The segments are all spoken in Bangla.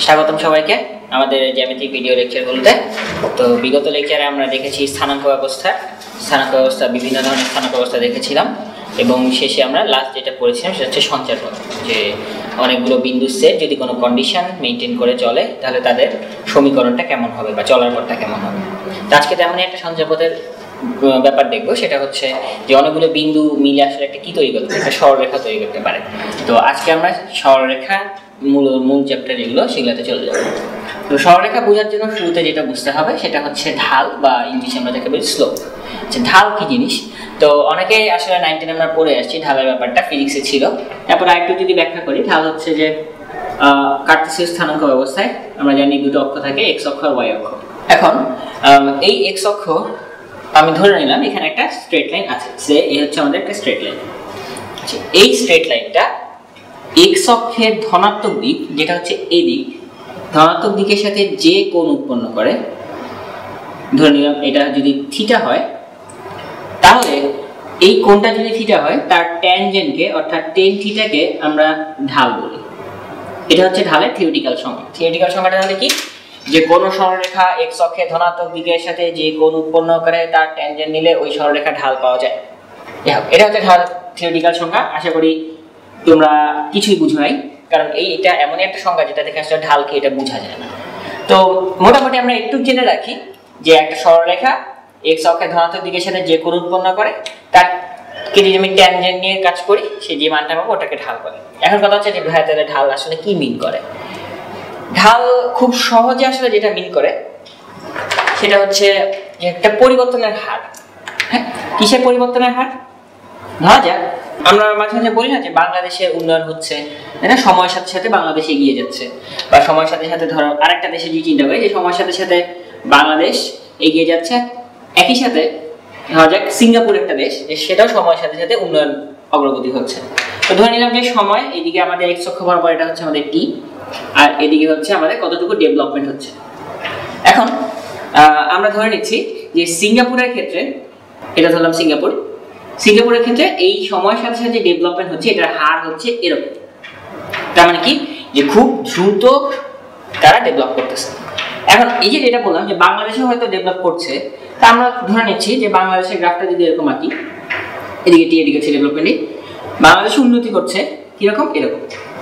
স্বাগতম সবাইকে আমাদের জ্যামিতিক ভিডিও লেকচারগুলোতে। তো বিগত লেকচারে আমরা দেখেছি স্থানাঙ্ক ব্যবস্থা বিভিন্ন ধরনের স্থানাঙ্ক ব্যবস্থা দেখেছিলাম এবং শেষে আমরা লাস্ট যেটা পড়েছিলাম সেটা হচ্ছে সঞ্চার পথ, যে অনেকগুলো বিন্দু সেট যদি কোনো কন্ডিশন মেনটেন করে চলে তাহলে তাদের সমীকরণটা কেমন হবে বা চলার পথটা কেমন হবে। তো আজকে তেমনই একটা সঞ্চার পথের ব্যাপার দেখবো, সেটা হচ্ছে যে অনেকগুলো বিন্দু মিলে আসলে একটা কি তৈরি করতে পারে, একটা সরলরেখা তৈরি করতে পারে। তো আজকে আমরা সরলরেখা মূল চ্যাপ্টার যেগুলো সেগুলোতে চলে যাবো। তো সরলরেখা বোঝার জন্য শুরুতে যেটা বুঝতে হবে সেটা হচ্ছে ঢাল, বা ইংলিশে আমরা যাকে বলি স্লোপ। ঢাল কি জিনিস, তো অনেকেই আসলে 9-10 আমরা পড়ে আসছি ঢালের ব্যাপারটা, ফিজিক্সে ছিল। তারপর আরেকটু যদি ব্যাখ্যা করি, ঢাল হচ্ছে যে কার্টেসীয় স্থানাঙ্ক ব্যবস্থায় আমরা জানি দুটো অক্ষ থাকে, এক্স অক্ষ আর ওয়াই অক্ষ। এখন এই এক্স অক্ষ আমি ধরে নিলাম এখানে একটা স্ট্রেট লাইন আছে, সে এই হচ্ছে আমাদের একটা স্ট্রেট লাইন। এই স্ট্রেট লাইনটা এক্স অক্ষের ধনাত্মক দিক, যেটা হচ্ছে এই দিক, ধনাত্মক দিকের সাথে যে কোণ উৎপন্ন করে, ধরে নিলাম এটা যদি থিটা হয়, তাহলে এই কোণটা যদি থিটা হয় তার ট্যানজেন্টকে অর্থাৎ টেন থিটাকে আমরা ঢাল বলি। এটা হচ্ছে ঢালের থিওরিটিক্যাল সংজ্ঞা। থিওরিটিক্যাল সংজ্ঞাটা তাহলে কি, যে কোনো সরলরেখা এক্স অক্ষের ধনাত্মক দিকের সাথে যে কোণ উৎপন্ন করে তার ট্যানজেন্ট নিলে ওই সরলরেখা ঢাল পাওয়া যায়। এটা হচ্ছে ঢাল থিওরিটিক্যাল সংজ্ঞা। আশা করি তোমরা কিছুই বুঝো নাই, কারণ এটা এমনই একটা সংজ্ঞা যেটা দেখে আসলে ঢালকে এটা বোঝা যায় না। তো মোটামুটি আমরা একটু জেনে রাখি যে একটা সরলরেখা এক্স অক্ষের ধনাত্মক দিকের সাথে যে কোণ উৎপন্ন করে তারকে যদি আমি ট্যানজেন্ট নিয়ে কাজ করি, সে যে মানটা পাবো ওটাকে ঢাল বলে। এখন কথা হচ্ছে যে ভাই তাহলে ঢাল আসলে কি মিন করে। ঢাল খুব সহজে আসলে যেটা মিন করে সেটা হচ্ছে যে একটা পরিবর্তনের হার। হ্যাঁ, কিসের পরিবর্তনের হার? ধরা যাক আমরা মাঝে মাঝে বলি না যে বাংলাদেশের উন্নয়ন হচ্ছে, তাই না, সময়ের সাথে সাথে বাংলাদেশ এগিয়ে যাচ্ছে, বা সময়ের সাথে সাথে ধরো আরেকটা দেশে যদি চিন্তা করি যে সময়ের সাথে সাথে বাংলাদেশ এগিয়ে যাচ্ছে, একই সাথে ধরা যাক সিঙ্গাপুর একটা দেশ, সেটাও সময়ের সাথে সাথে উন্নয়ন অগ্রগতি হচ্ছে। তো ধরে নিলাম যে সময় এদিকে আমাদের এক্স অক্ষ বরাবর এটা হচ্ছে আমাদের টি, আর এদিকে হচ্ছে আমাদের কতটুকু ডেভেলপমেন্ট হচ্ছে। এখন আমরা ধরে নিচ্ছি যে সিঙ্গাপুরের ক্ষেত্রে, এটা ধরলাম সিঙ্গাপুরের ক্ষেত্রে এই সময়ের সাথে সাথে যে ডেভেলপমেন্ট হচ্ছে এটার হার হচ্ছে এরকম। তার মানে কি, যে খুব দ্রুত তারা ডেভেলপ করতেছে। এখন এই যে যেটা বললাম যে বাংলাদেশে হয়তো ডেভেলপ করছে, তা আমরা ধরে নিচ্ছি যে বাংলাদেশের গ্রাফটা যদি এরকম আঁকি, এদিকে টি এদিকে হচ্ছে ডেভেলপমেন্ট, বাংলাদেশ উন্নতি করছে কিরকম, এরকম।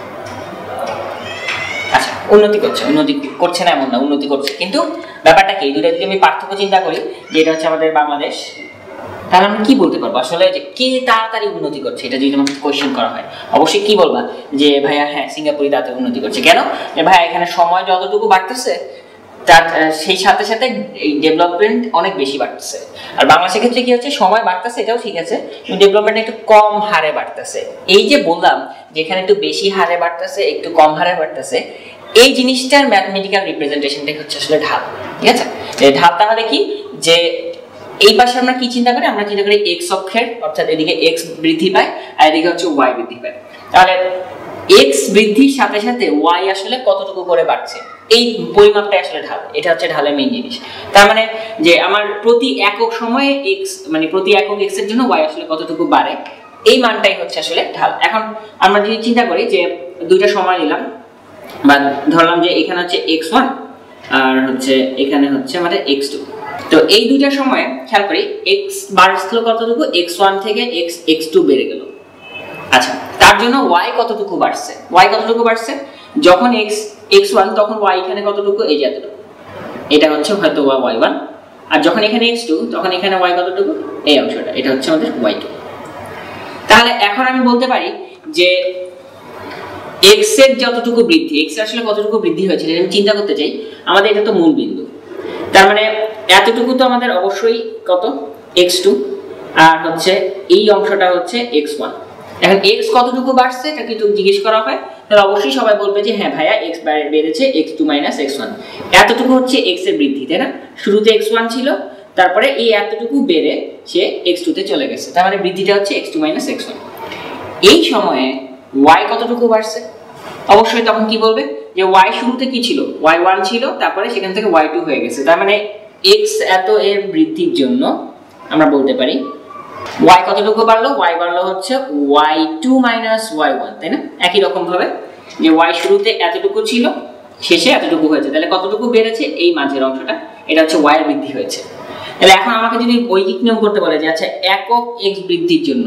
আচ্ছা, উন্নতি করছে না এমন না, উন্নতি করছে, কিন্তু ব্যাপারটা কি, দুটো যদি আমি পার্থক্য চিন্তা করি যে এটা হচ্ছে আমাদের বাংলাদেশ, তাহলে আমরা কি বলতে পারবো আসলে যে কে তাড়াতাড়ি উন্নতি করছে? এটা যদি আমাকে কোয়েশ্চেন করা হয় অবশ্যই কি বলবা যে ভাইয়া হ্যাঁ সিঙ্গাপুরই তাড়াতাড়ি উন্নতি করছে। কেন? ভাইয়া এখানে সময় যতটুকু বাড়তেছে তার সেই সাথে সাথে এই ডেভেলপমেন্ট অনেক বেশি বাড়তেছে। আর বাংলাদেশের ক্ষেত্রে কি হচ্ছে, সময় বাড়তেছে এটাও ঠিক আছে, কিন্তু ডেভেলপমেন্ট একটু কম হারে বাড়তেছে। এই যে বললাম যেখানে একটু বেশি হারে বাড়তেছে একটু কম হারে বাড়তেছে, এই জিনিসটার ম্যাথমেটিক্যাল রিপ্রেজেন্টেশনটাই হচ্ছে আসলে ঢাল। ঠিক আছে, ঢাল তাহলে কি, যে এই পাশে আমরা কি চিন্তা করি, আমরা চিন্তা করি এক্স অক্ষের, অর্থাৎ এদিকে এক্স বৃদ্ধি পায় আর এদিকে হচ্ছে ওয়াই বৃদ্ধি পায়। তাহলে এক্স বৃদ্ধির সাথে সাথে ওয়াই আসলে কতটুকু করে বাড়ছে, এই পরিমাপটাই আসলে ঢাল। এটা হচ্ছে ঢালের মেইন জিনিস। তার মানে যে আমার প্রতি একক সময়ে এক্স, মানে প্রতি একক এক্স এর জন্য ওয়াই আসলে কতটুকু বাড়ে, এই মানটাই হচ্ছে আসলে ঢাল। এখন আমরা যদি চিন্তা করি যে দুইটা সময় নিলাম, বা ধরলাম যে এখানে হচ্ছে x1 আর হচ্ছে এখানে হচ্ছে আমাদের x2, তো এই দুইটা সময়ে খেয়াল করি x বাড়ছিল কতটুকু, x1 থেকে x2 বেড়ে গেল। আচ্ছা, তার জন্য y কতটুকু বাড়ছে, যখন x1 তখন y এখানে কতটুকু, এই যে এতটুকু, এটা হচ্ছে হয়তো y1, আর যখন এখানে x2 তখন এখানে y কতটুকু, এই অংশটা, এটা হচ্ছে আমাদের y2। তাহলে এখন আমি বলতে পারি যে x এর যতটুকু বৃদ্ধি, x এর আসলে কতটুকু বৃদ্ধি হয়েছে আমি চিন্তা করতে চাই, আমাদের এটা তো মূল বিন্দু, তার মানে এতটুকু তো আমাদের অবশ্যই কত, x2, আর হচ্ছে এই অংশটা হচ্ছে x1। এখন x কতটুকু বাড়ছে এটা কিন্তু জিজ্ঞেস করা হয়, তাহলে অবশ্যই সবাই বলবে যে হ্যাঁ ভাইয়া x বেড়েছে x2 - x1, এতটুকু হচ্ছে x এর বৃদ্ধি, তাই না? শুরুতে x1 ছিল, তারপরে এই এতটুকু বেড়ে সে x2 তে চলে গেছে, তার মানে বৃদ্ধিটা হচ্ছে x2 - x1। এই সময়ে y কতটুকু বাড়ছে, অবশ্যই তখন কি বলবে যে y শুরুতে কি ছিল, y1 ছিল, তারপরে সেখান থেকে y2 হয়ে গেছে, তার মানে x এত এর বৃদ্ধির জন্য আমরা বলতে পারি y কতটুকু বাড়লো, y বাড়লো হচ্ছে y2 - y1, তাই না? একই রকম ভাবে যে y শুরুতে এতটুকু ছিল, শেষে এতটুকু হয়েছে, তাহলে কতটুকু বেড়েছে? এই মাঝের অংশটা, এটা হচ্ছে y এর বৃদ্ধি হয়েছে। তাহলে এখন আমাকে যদি ঐকিক নিয়ম করতে বলে যে আচ্ছা একক x বৃদ্ধির জন্য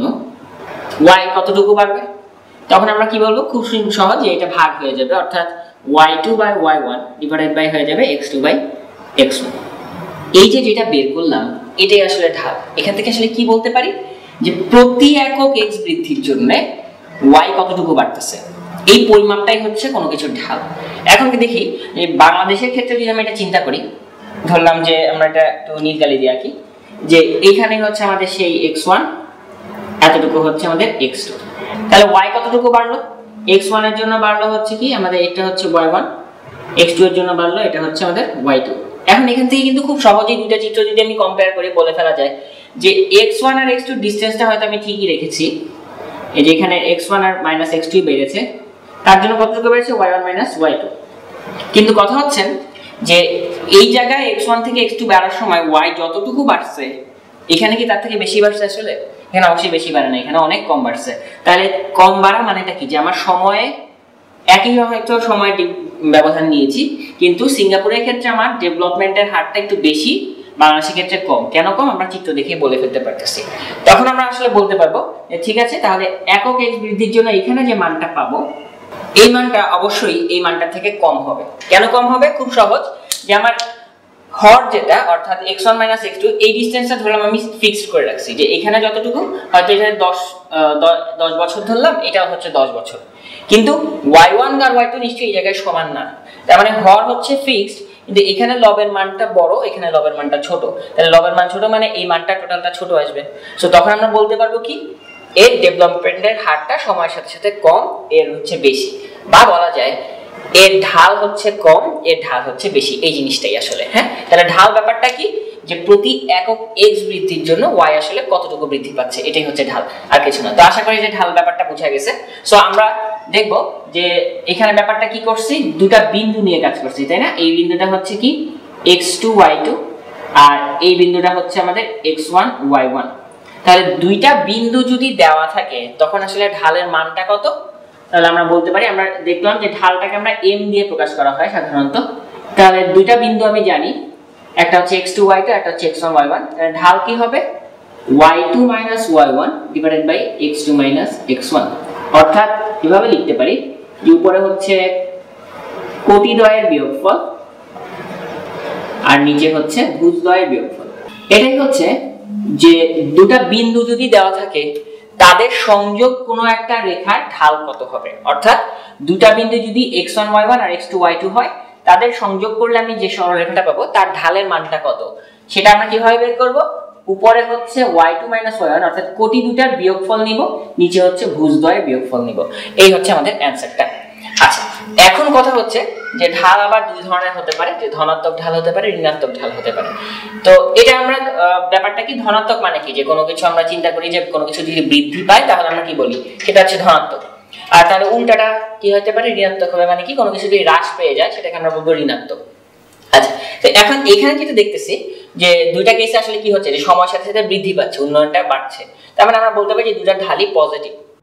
y কতটুকু বাড়বে, তখন আমরা কি বলবো? খুব সহজ, যে এটা ভাগ হয়ে যাবে, অর্থাৎ y2 by y1 divided by হয়ে যাবে x2 বাই x1। এই যে যেটা বের করলাম এটাই আসলে ঢাল। এখান থেকে আসলে কি বলতে পারি? যে প্রতি একক x বৃদ্ধির জন্য y কতটুকু বাড়তেছে, এই পরিমাপটাই হচ্ছে কোনো কিছুর ঢাল। এখন কি দেখি যে বাংলাদেশের ক্ষেত্রে যদি আমি এটা চিন্তা করি, ধরলাম যে আমরা এটা একটু নীলকালি দিয়ে আঁকি, যে এইখানে হচ্ছে আমাদের সেই x1, এতটুকু হচ্ছে আমাদের x2, তাহলে y কতটুকু বাড়লো? x1 এর জন্য বাড়লো হচ্ছে কি আমাদের, এটা হচ্ছে y1, x2 এর জন্য বাড়লো এটা হচ্ছে আমাদের y2। এখন এখান থেকে কিন্তু খুব সহজেই দুইটা চিত্র যদি আমি কম্পেয়ার করে বলে ফেলা যায় যে x1 আর x2 ডিসটেন্সটা হয়তো আমি ঠিকই রেখেছি, এই যে এখানে x1 আর -x2 বেড়েছে, তার জন্য কতটুকু বেড়েছে? y1 - y2। কিন্তু কথা হচ্ছে যে এই জায়গায় x1 থেকে x2 বাড়ার সময় y যতটুকু বাড়ছে, এখানে কি তার থেকে বেশি বাড়ছে? আসলে এখানে অবশ্যই বেশি বাড়ে না, এখানে অনেক কম বাড়ছে। তাহলে কম বাড়া মানেটা কি? যে আমার সময়ে একই হয়তো সময় ব্যবধান নিয়েছি, কিন্তু সিঙ্গাপুরের ক্ষেত্রে আমার ডেভেলপমেন্টের হারটা একটু বেশি, বাংলাদেশের ক্ষেত্রে কম। কেন কম? আমরা চিত্র দেখে বলে ফেলতে পারতেছি। তখন আমরা আসলে বলতে পারবো যে ঠিক আছে, তাহলে একক x বৃদ্ধির জন্য এখানে যে মানটা পাবো, এই মানটা অবশ্যই এই মানটা থেকে কম হবে। কেন কম হবে? খুব সহজ, যে আমার হর যেটা, অর্থাৎ x1 - x2, এই ডিসটেন্সটা ধরলাম আমি ফিক্সড করে রাখছি, যে এখানে যতটুকু, হয়তো এখানে 10 বছর ধরলাম, এটাও হচ্ছে 10 বছর, কিন্তু y1 আর y2 নিশ্চয়ই এই জায়গায় সমান না। তার মানে হর হচ্ছে ফিক্সড, কিন্তু এখানে লবের মানটা বড়, এখানে লবের মানটা ছোট। তাহলে লবের মান ছোট মানে এই মানটা টোটালটা ছোট আসবে। সো তখন আমরা বলতে পারবো কি, এর ডেভেলপমেন্টের হারটা সময়ের সাথে সাথে কম, এর হচ্ছে বেশি, বা বলা যায় এর ঢাল হচ্ছে কম, এর ঢাল হচ্ছে বেশি। এই জিনিসটাই আসলে, হ্যাঁ। তাহলে ঢাল ব্যাপারটা কি? যে প্রতি একক x বৃদ্ধির জন্য y আসলে কতটুকু বৃদ্ধি পাচ্ছে, এটাই হচ্ছে ঢাল, আর কিছু না। তো আশা করি যে ঢাল ব্যাপারটা বোঝা গেছে। সো আমরা দেখব যে এখানে ব্যাপারটা কি করছি, দুটা বিন্দু নিয়ে কাজ করছি, তাই না? এই বিন্দুটা হচ্ছে কি x2 y2, আর এই বিন্দুটা হচ্ছে আমাদের x1 y1। তাহলে দুইটা বিন্দু যদি দেওয়া থাকে তখন আসলে ঢালের মানটা কত? তাহলে আমরা বলতে পারি, আমরা দেখলাম যে ঢালটাকে আমরা m দিয়ে প্রকাশ করা হয় সাধারণত। তাহলে দুইটা বিন্দু আমি জানি, একটা হচ্ছে x2 y2, একটা হচ্ছে x1 y1। তাহলে ঢাল কি হবে? y2 - y1 divided by x2 - x1। অর্থাৎ কিভাবে লিখতে পারি, যে উপরে হচ্ছে কোটিদ্বয়ের বিয়োগফল আর নিচে হচ্ছে ভুজদ্বয়ের বিয়োগফল। এটাই হচ্ছে যে দুটা বিন্দু যদি দেওয়া থাকে তাদের সংযোগ কোনো একটা রেখার ঢাল কত হবে। অর্থাৎ দুটা বিন্দু যদি x1 y1 আর x2 y2 হয়, তাদের সংযোগ করলে আমি যে সরলরেখাটা পাবো তার ঢালের মানটা কত, সেটা আমরা কিভাবে বের করব? উপরে হচ্ছে y2 - y1 অর্থাৎ কোটি দুটার বিয়োগফল নিব, নিচে হচ্ছে ভুজদ্বয়ের বিয়োগফল নিব। এই হচ্ছে আমাদের অ্যানসারটা। আচ্ছা, এখন কথা হচ্ছে যে ঢাল আবার দুই ধরনের হতে পারে, যে ধনাত্মক ঢাল হতে পারে, ঋণাত্মক ঢাল হতে পারে। তো এটা আমরা ব্যাপারটা কি, ধনাত্মক মানে কি, যে কোনো কিছু আমরা চিন্তা করি যে কোনো কিছু যদি বৃদ্ধি পায় তাহলে আমরা কি বলি, সেটা হচ্ছে ধনাত্মক। আর তাহলে উল্টাটা কি হতে পারে, ঋণাত্মক হবে, মানে কি কোনো কিছু যদি হ্রাস পেয়ে যায় সেটাকে আমরা বলবো ঋণাত্মক। আচ্ছা, তো এখন এখানে যেটা দেখতেছি যে দুইটা কেসে আসলে কি হচ্ছে, যে সময়ের সাথে সাথে বৃদ্ধি পাচ্ছে, উন্নয়নটা বাড়ছে, তার মানে আমরা বলতে পারি যে দুইটা ঢালই পজিটিভ।